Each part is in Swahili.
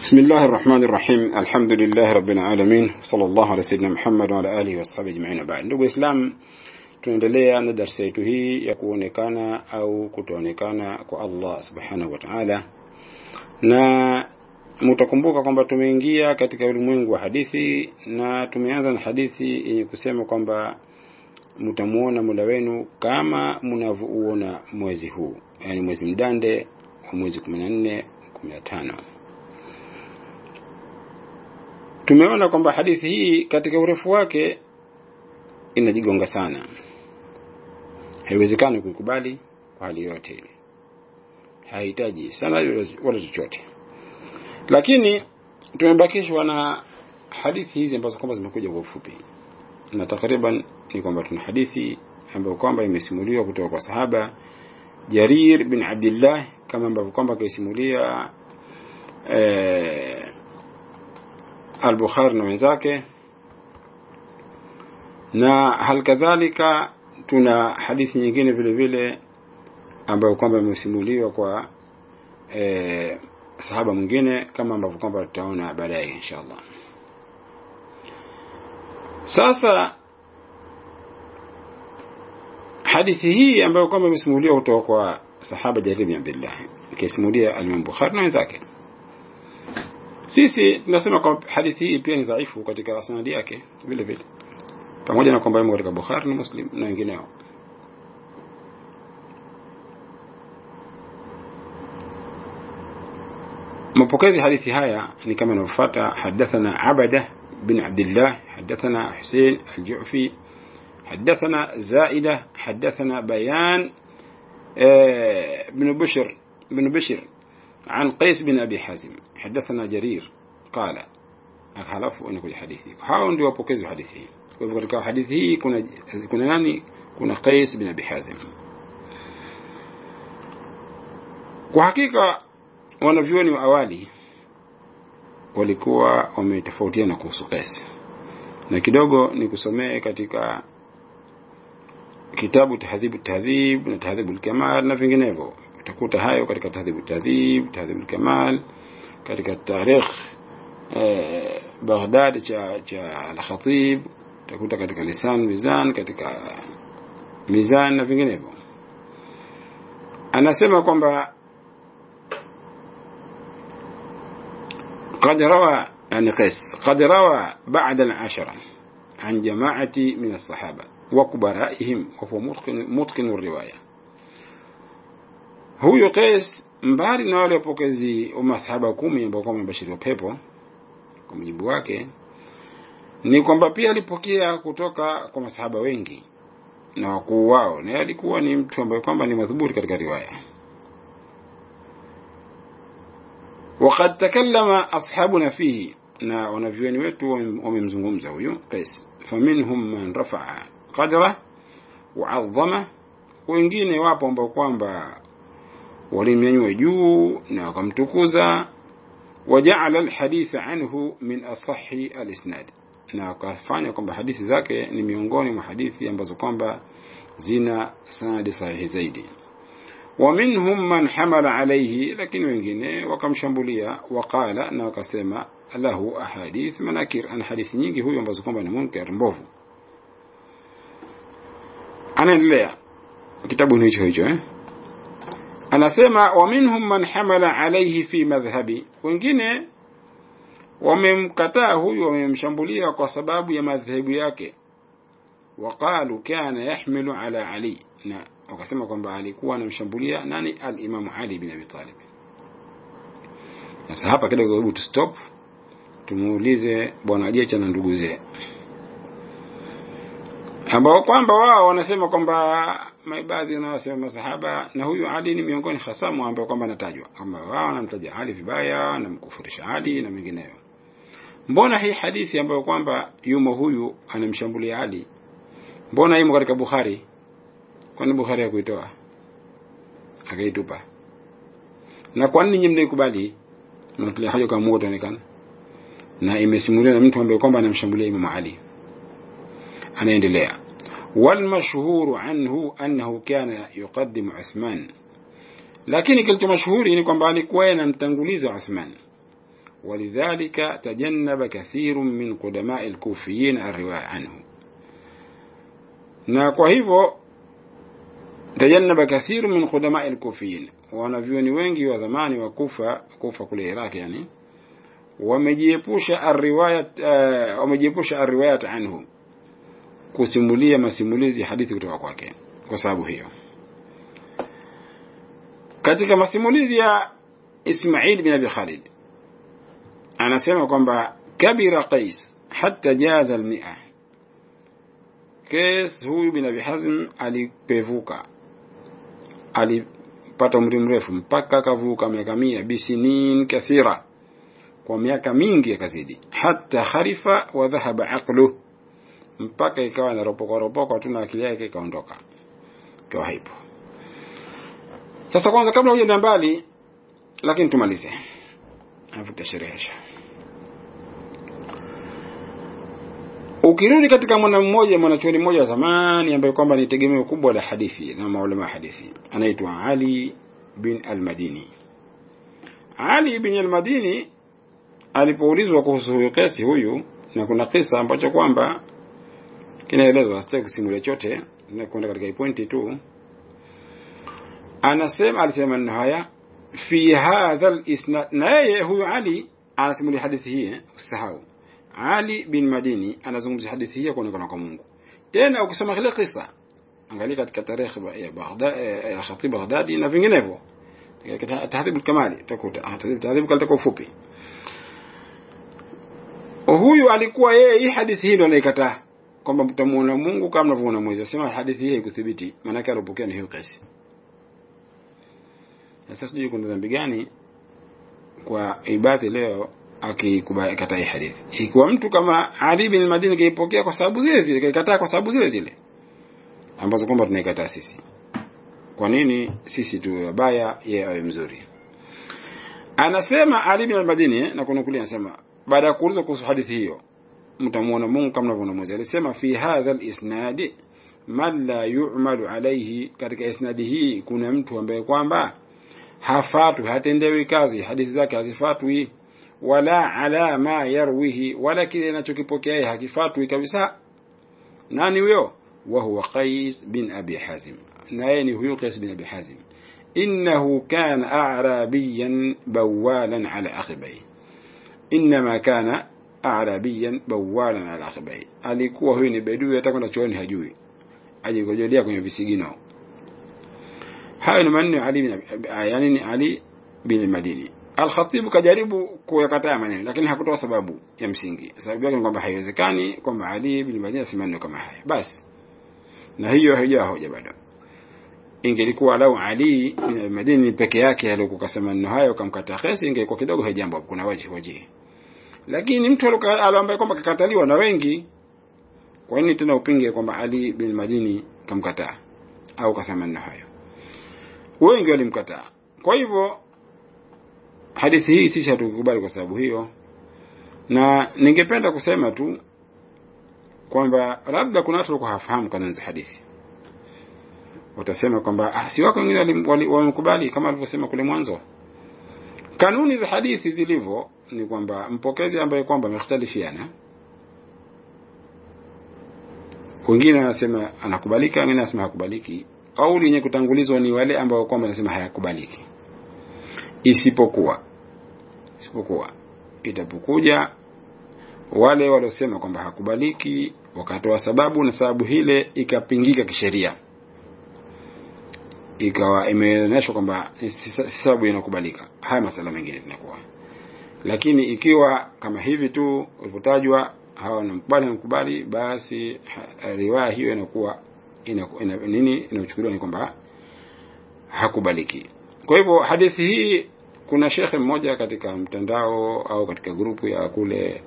بسم الله الرحمن الرحيم. الحمد لله رب العالمين، صلى الله على سيدنا محمد وعلى آله وصحبه أجمعين. بعد ndugu Islam, tunaendelea na darasa yetu hii ya kuonekana au kutoonekana kwa Allah subhanahu wa ta'ala, na mtakumbuka kwamba tumeingia katika ulimwengu wa hadithi na tumeanza na hadithi yenye kusema kwamba mtamuona Mola wenu kama mnavyoona mwezi huu, yani mwezi mdande wa mwezi 14 15. Tumeona kwamba hadithi hii katika urefu wake inajigonga sana, haiwezekani kukubali kwa hali yote ile, haihitaji sana wala chochote. Lakini tumebakishwa na hadithi hizi ambazo kwamba zimekuja kwa ufupi, na takriban ni kwamba tuna hadithi ambayo kwamba imesimuliwa kutoka kwa sahaba Jarir bin Abdullah, kama ambavyo kwamba kaisimulia al-Bukhari na wenzake, na halikadhalika tuna hadithi nyingine vile vile ambayo kwamba imesimuliwa kwa sahaba mwingine, kama ambavyo kwamba tutaona baadaye inshallah. Sasa hadithi hii ambayo kwamba imesimuliwa kutoka kwa sahaba Jarir bin Abdullah, ikisimulia al-Imam Bukhari na wenzake, sisi tunasema kwamba hadithi hii pia ni dhaifu katika sanadi yake vile vile, pamoja na kwamba imo katika Bukhari na Muslim na wengineo. Mapokezi hadithi haya ni kama inafuata: hadathana Abada bin Abdullah, hadathana Hussein al-Ju'fi, hadathana Zaida, hadathana Bayan بن بشر عن قيس بن أبي حازم، حدثنا جرير قال. أخلفوا أنه كل حديثي هاون دي وapokezi hadithi. Kwa hivyo katika hadithi hii kuna nani? Kuna Qais bin Abi Hazim. Kwa hakika wanavyuoni wa awali walikuwa wametofautiana kuhusu Qais, na kidogo ni kusomea katika kitabu Tahdhib at-Tahdhib na Tahdhib al-Kamal na vinginevyo. Utakuta hayo katika Tahdhib at-Tahdhib, Tahdhib al-Kamal, katika Tarikh Baghdad cha al-Khatib, utakuta katika Lisan Mizan, katika Mizan na vinginevyo. Anasema kwamba قد روى يعني قيس قد روى بعد العشرة عن جماعة من الصحابة وكبرائهم، وهو متقن الرواية. Huyo Qais mbali na wale wapokezi wa masahaba 10 ambao kama mbashiri wa pepo, kwa mujibu wake ni kwamba pia alipokea kutoka kwa masahaba wengi na wakuu wao, na alikuwa ni mtu ambaye kwamba ni madhubuti katika riwaya. وقد تكلم أصحابنا فيه، na wanavyuoni wetu wamemzungumza huyo Qais. فمنهم من رفع قدره وعظمه، wengine wapo ambao kwamba walimnyanyua juu na wakamtukuza. وجعل الحديث عنه من أصح الإسناد، na wakafanya kwamba hadithi zake ni miongoni mwa hadithi ambazo kwamba zina sanadi sahihi zaidi. ومنهم من حمل عليه، lakini wengine wakamshambulia. وقال، na wakasema له أحاديث مناكر، ana hadithi nyingi huyo ambazo kwamba ni munkar, mbovu. Anaendelea kitabu hicho anasema ومنهم من حمل عليه في مذهبي، wengine wamemkataa huyo, wamemshambulia kwa sababu ya madhehebu yake. وقالوا كان يحمل على علي، na wakasema kwamba alikuwa anamshambulia nani? al-Imam Ali bin Abi Talib. Sasa hapa kidogo hebu tu stop, tumuulize bwana Ajecha na ndugu zake ambao kwamba wao wanasema kwamba baadhi wanasema masahaba na huyu Ali ni miongoni hasamu ambao kwamba anatajwa kama wao wanamtaja Ali vibaya na mkufurisha Ali na mengineyo. Mbona hii hadithi ambayo kwamba yumo huyu anamshambulia Ali, mbona imo katika Bukhari? Kwani Bukhari hakuitoa akaitupa? Na kwa nini nyinyi mnaikubali na kile haja kama moto onekana na imesimuliwa na mtu ambaye kwamba anamshambulia Imam Ali? Anaendelea: والمشهور عنه أنه كان يقدم عثمان، lakini kilicho mashuhuri ni kwamba alikuwa anamtanguliza Uthman. ولذلك تجنب كثير من قدماء الكوفيين الرواية عنه. na kwa hivyo tajannaba kathiru min qudama al-kufiyin, wanavyoni wengi wa zamani wa Kufa kule Iraq yani, wamejiepusha ar-riwayat anhu, kusimulia masimulizi hadithi kutoka kwake. Kwa sababu hiyo, katika masimulizi ya Ismail bin Abi Khalid anasema kwamba kabira Qais hatta jaza al-100. Qais huyu bin Abi Hazim alipevuka, alipata umri mrefu mpaka akavuka miaka 100, bisinin kathira, kwa miaka mingi akazidi, hatta kharifa wa dhahaba aqlu, mpaka ikawa na ropoka tu na akili yake ikaondoka, kwa haipo. Sasa kwanza, kabla hujaenda mbali, lakini tumalize alafu tutasherehesha. Ukirudi katika mwanachuoni mmoja wa zamani ambaye kwamba ni tegemeo kubwa la hadithi na maulama hadithi, anaitwa Ali bin al-Madini. Ali bin al-Madini alipoulizwa kuhusu huyo kesi huyu, na kuna kisa ambacho kwamba kinaelezwa, sitaki kusimulia chote na kwenda katika pointi tu. Alisema na haya fi hadha al-isnad, na yeye huyu Ali anasimulia hadithi hii, usisahau Ali bin Madini anazungumzia hadithi hii kuonekana kwa Mungu. Tena ukisoma kile kisa, angalia katika tarehe ya Baghdad ya Khatib Baghdadi na vinginevyo, katika Tahdhib al-Kamali utakuta tahdhib kwa ufupi. Huyu alikuwa yeye, hii hadithi hii ndio anaikataa kwamba mtamuona Mungu kama mnavyoona mwezi. Sema hadithi hii haikuthibiti, maana yake alipokea ni hiyo kesi. Sasa sijui kuna dhambi gani kwa ibadhi leo akikubali kataa hii hadithi. Ikiwa mtu kama Ali bin Madini kaipokea kwa sababu zile zile, kaikataa kwa sababu zile zile ambazo kwamba tunaikataa sisi, kwa nini sisi tu wabaya yeye awe mzuri? Anasema Ali bin Madini, na kuna kule anasema baada ya kuuliza kuhusu hadithi hiyo, mtamuona Mungu kama mnavyoona mwezi, alisema fi hadha al-isnad man la yu'malu alayhi, katika isnadi hii kuna mtu ambaye kwamba hafatu, hatendewi kazi, hadithi zake hazifatwi, wala ala ma yarwihi, wala kile anachokipokea yeye hakifatwi kabisa. Nani huyo? Wa huwa Qais bin Abi Hazim, na yeye ni huyo Qais bin Abi Hazim. Innahu kana a'rabiyan bawalan ala akhbai, inma kana a'rabiyan bawalan ala akhbai, alikuwa huyo ni bedui, hata kwenda chooni hajui, ajikojolea kwenye visigino. Hayo ni maneno Ali bin Madini. Al-Khatib kajaribu kuyakataa maneno, lakini hakutoa sababu ya msingi. Sababu yake ni kwamba haiwezekani kwamba Ali bin Madini aseme maneno kama haya. Basi, na hiyo haijawa hoja bado. Ingelikuwa lau Ali bin Madini peke yake alikuwa kasema maneno hayo kamkataa Qais, ingekuwa kidogo haijambo, kuna waji. Lakini mtu ambaye kwamba kakataliwa na wengi, kwa nini tena upinge kwamba Ali bin Madini kamkataa au kasema maneno hayo? Wengi walimkataa. Kwa hivyo hadithi hii sisi hatukubali kwa sababu hiyo. Na ningependa kusema tu kwamba labda kuna watu hawafahamu kanuni za hadithi, watasema kwamba si wako wengine wamekubali kama alivyosema kule mwanzo. Kanuni za hadithi zilivyo ni kwamba mpokezi ambaye kwamba amekhtalifiana, wengine wanasema anakubalika, wengine wanasema hakubaliki. Kauli yenye kutangulizwa ni wale ambao kwamba wanasema hayakubaliki, isipokuwa itapokuja wale waliosema kwamba hakubaliki wakatoa sababu, na sababu hile ikapingika kisheria, ikawa imeonyeshwa kwamba sababu inakubalika, haya masala mengine tunakuwa. Lakini ikiwa kama hivi tu ulipotajwa hawa mkubali, basi riwaya hiyo inakuwa inachukuliwa ni kwamba hakubaliki. Kwa hivyo hadithi hii, kuna shekhe mmoja katika mtandao au katika grupu ya kule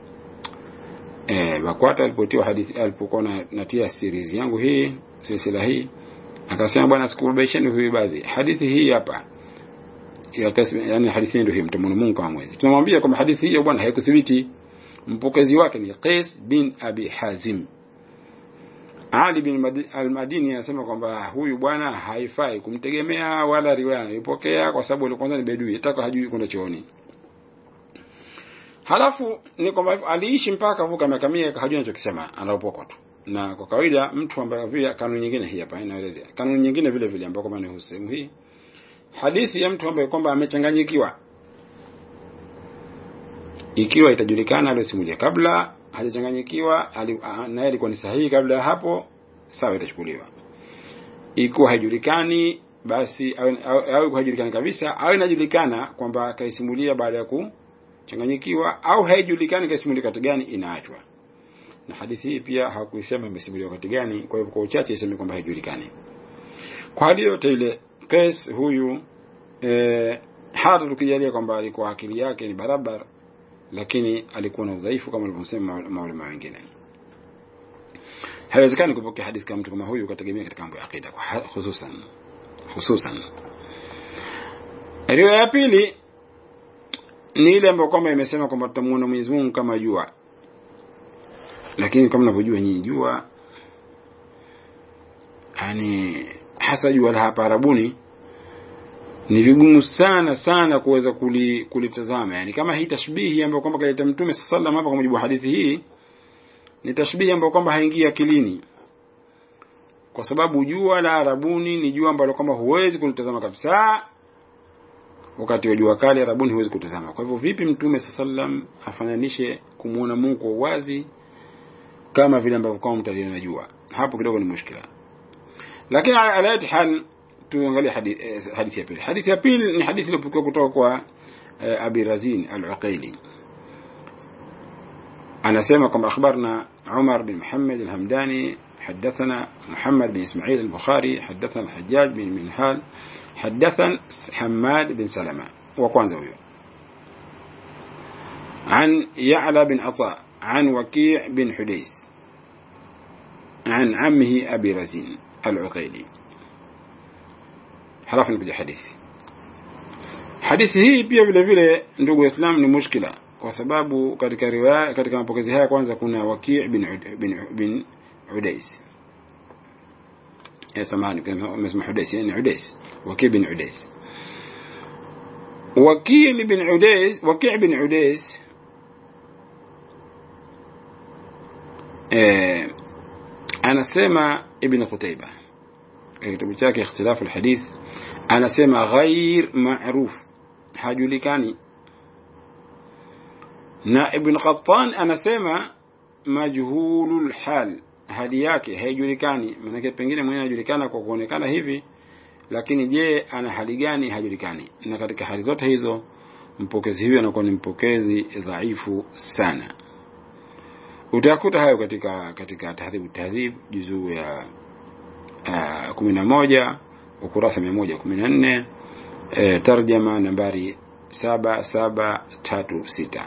Bakwata alipotiwa hadithi, alipokuwa natia series yangu hii, silsila hii, akasema bwana, sikubaisheni huyu baadhi hadithi hii hapa ya kesi, yani hadithi ndio hii, mtamwona Mungu kama mwezi. Tunamwambia kwamba hadithi hiyo bwana haikuthibiti, mpokezi wake ni Qais bin Abi Hazim. Ali bin al-Madini anasema kwamba huyu bwana haifai kumtegemea wala riwaya anayopokea, kwa sababu kwanza ni bedui, hata hajui kwenda chooni. Halafu ni kwamba aliishi mpaka vuka miaka 100 hajui anachokisema, anaopokwa tu. Na kwa kawaida mtu ambaye vile kanuni nyingine hii hapa inaelezea. Kanuni nyingine vile vile ambayo kama ni sehemu hii. Hadithi ya mtu ambaye kwamba amechanganyikiwa, ikiwa itajulikana aliyosimulia kabla hajachanganyikiwa naye alikuwa ni sahihi kabla ya hapo, sawa, itachukuliwa. Ikiwa haijulikani, basi au haijulikani kabisa, au inajulikana kwamba kaisimulia baada ya kuchanganyikiwa, au haijulikani kaisimulia wakati gani, inaachwa. Na hadithi hii pia hakuisema imesimuliwa wakati gani, kwa hivyo kwa uchache iseme kwamba haijulikani. Kwa hali yote ile, Qais huyu hata tukijalia kwamba alikuwa akili yake ni barabara, lakini alikuwa na udhaifu kama walivyosema maulama wengine. Haiwezekani kupokea hadithi kama mtu kama huyu ukategemea katika mambo ya akida, hususan. Riwaya ya pili ni ile ambayo kwamba imesema kwamba tutamuona Mwenyezi Mungu kama jua. Lakini kama mnavyojua nyinyi, jua yani hasa jua la hapa Arabuni ni vigumu sana kuweza kulitazama. Yani kama hii tashbihi ambayo kwamba kaleta Mtume sallallahu hapa kwa mujibu wa hadithi hii, ni tashbihi ambayo kwamba haingii akilini, kwa sababu jua la Arabuni ni jua ambalo kwamba huwezi kulitazama kabisa. Wakati wa jua kali Arabuni huwezi kutazama. Kwa hivyo vipi Mtume sallallahu afananishe kumuona Mungu kwa wazi kama vile ambavyo kwa mtaliona jua? Hapo kidogo ni mushkila. Lakini ala hal tuangalie hadithi ya pili. Hadithi ya pili ni hadithi iliyopokewa kutoka kwa Abi Razin al-Uqayli. anasema kwamba akhbarna Umar bin Muhammad al-Hamdani حدثنا محمد بن إسماعيل البخاري حدثنا الحجاج بن منهال حدثنا حماد بن سلمة وقوانزه عن يعلى بن عطاء عن وكيع بن حديث عن عمه أبي رزين العقيلي. حرفنا بجي hadithi hii pia vile vile ndugu Waislamu ni mushkila, kwa sababu katika riwaya, katika mapokezi haya kwanza kuna Waki' bin Udais. samahani umesema Udais, yani Udais, Waki' bin Udais. Waki' bin Udais anasema Ibn Qutayba kitabu chake Ikhtilafu al-Hadith, anasema ghair ma'ruf, hajulikani. Na Ibn Qattan anasema majhulul hal, hali yake haijulikani. Maana pengine mwenyewe anajulikana kwa kuonekana hivi, lakini je ana hali gani hajulikani. Na katika hali zote hizo mpokezi huyu anakuwa ni mpokezi dhaifu sana. Utakuta hayo katika Tahdhib juzuu ya 11 ukurasa 114, tarjama nambari 7736.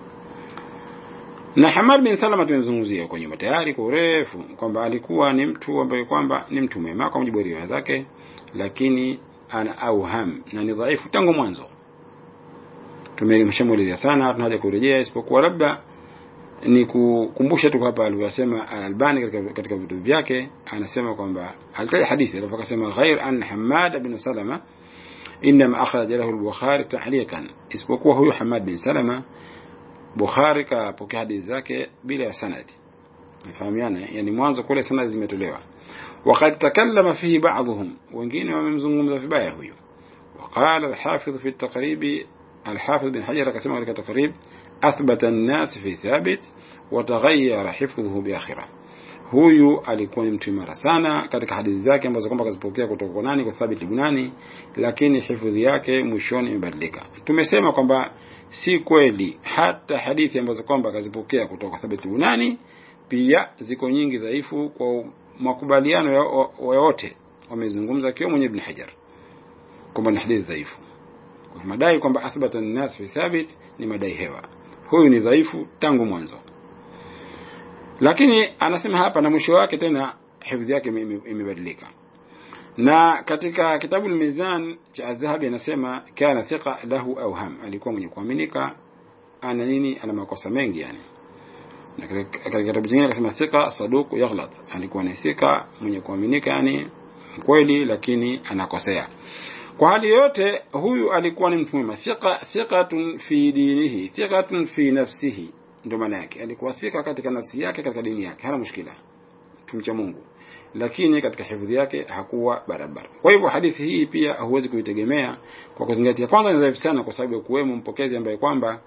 Na Hamad bin Salama tumezungumzia kwa nyuma tayari kwa urefu kwamba alikuwa ni mtu ambaye kwamba ni mtu mwema kwa mujibu wa riwaya zake, lakini ana auham na ni dhaifu tangu mwanzo. Tumemshamuelezea sana, tunaje kurejea, isipokuwa labda ni kukumbusha tu hapa aliyosema Al-Albani katika vitu vyake. Anasema kwamba alitaja hadithi alafu akasema ghair an Hamad bin Salama inma akhraja lahu al-Bukhari ta'liqan, isipokuwa huyu Hamad bin Salama Bukhari kapokea hadithi zake bila ya sanadi. Mfahamiana, yani mwanzo kule sanadi zimetolewa. Waqad takallama fihi ba'dhum, wengine wamemzungumza vibaya huyo. Waqala al-Hafidh fi at-Taqrib, al-Hafidh bin Hajar akasema katika Taqrib, athbata an-nas fi thabit wa taghayyara hifdhuhu bi akhirah. Huyu alikuwa ni mtu imara sana katika hadithi zake ambazo kwamba kazipokea kutoka kwa nani, kwa Thabit ibn nani, lakini hifadhi yake mwishoni imebadilika. Tumesema kwamba si kweli hata hadithi ambazo kwamba kazipokea kutoka Thabit ibn nani pia ziko nyingi dhaifu, kwa makubaliano ya wote wamezungumza kio mwenye Ibn Hajar kwamba ni hadithi dhaifu. Kwa madai kwamba athbata an-nas fi Thabit ni madai hewa, huyu ni dhaifu tangu mwanzo. Lakini anasema hapa na mwisho wake tena hifadhi yake imebadilika. Na katika kitabu al-Mizan cha Adh-Dhahabi anasema kana thiqa lahu awham, alikuwa mwenye kuaminika, ana nini, ana makosa mengi yani. Na katika kitabu kingine akasema thiqa saduq yaghlat, alikuwa ni thika mwenye kuaminika yani kweli, lakini anakosea. Kwa hali yote huyu alikuwa ni mtu mwema, thiqatun fi dinihi, thiqatun fi nafsihi, ndio maana yake. Alikuwa thika katika nafsi yake, katika dini yake, hana mushkila, tumcha Mungu, lakini katika hifadhi yake hakuwa barabara. Kwa hivyo hadithi hii pia huwezi kuitegemea kwa kuzingatia, kwanza ni dhaifu sana kwa sababu ya kuwemo mpokezi ambaye kwamba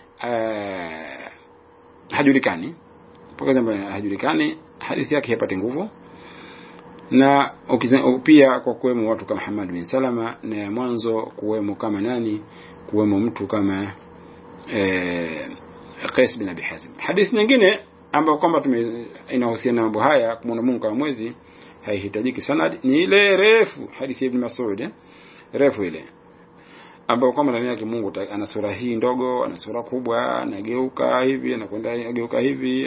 hajulikani. Mpokezi ambaye hajulikani, hadithi yake haipati nguvu. Na pia kwa kuwemo watu kama Hamad bin Salama, na mwanzo kuwemo kama nani, kuwemo mtu kama Qais bin Abi Hazim. Hadithi nyingine ambayo kwamba inahusiana na mambo haya, kumwona Mungu kama mwezi, haihitajiki sanad, ni ile refu, hadithi ya Ibn Mas'ud, refu ile ambayo kwamba ndani yake Mungu ana sura hii ndogo, ana sura kubwa, anageuka hivi, anakwenda ageuka hivi,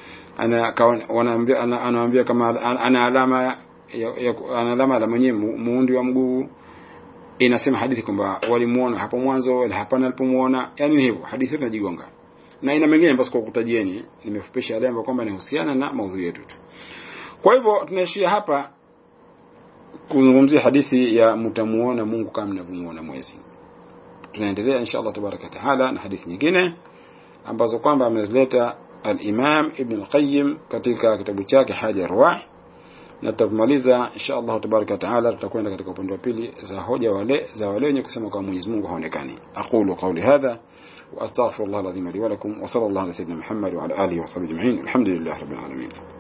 anaambia kama ana alama la mwenyewe muundi wa mguu. Inasema hadithi kwamba walimuona hapo mwanzo wala hapana alipomuona, yani hivyo hadithi inajigonga. Na ina mengine basi kwa kutajieni, nimefupisha yale ambayo kwamba inahusiana na maudhui yetu tu. Kwa hivyo tunaishia hapa kuzungumzia hadithi ya mtamuona Mungu kama mnavyomuona mwezi. Tunaendelea inshallah tabaraka taala na hadithi nyingine ambazo kwamba amezileta al-Imam Ibn al-Qayyim katika kitabu chake Hadi Arwah, na tutamaliza inshallah tabaraka taala. Tutakwenda katika upande wa pili za hoja za wale wenye kusema kwa Mwenyezi Mungu haonekani. Aqulu qawli hadha wa astaghfirullah alazim li wa lakum, wa sallallahu ala sayyidina Muhammad wa ala alihi wa sahbihi ajma'in. Alhamdulillah rabbil alamin.